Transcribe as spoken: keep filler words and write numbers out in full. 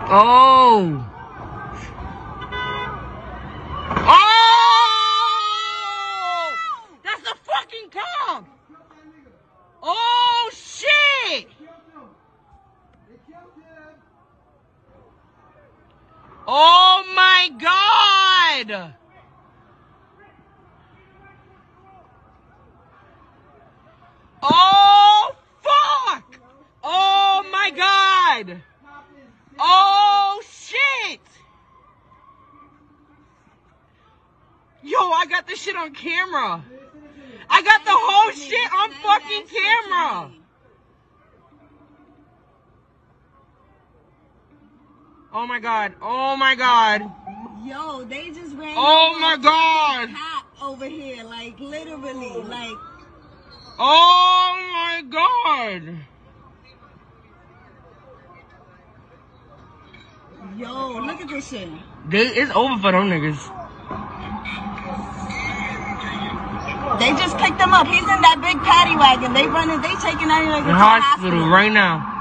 Oh. Oh! That's a fucking cop! Oh, shit! Oh, my God! Oh, fuck! Oh, my God! Oh, shit! Yo, I got this shit on camera. I got the whole shit on fucking camera. Oh my God. Oh my God. Yo, they just ran Oh my God. cop over here, like literally, like. Oh my God. Yo, look at this shit. They, it's over for them niggas. They just picked him up. He's in that big paddy wagon. They running, they taking everybody to the hospital right now.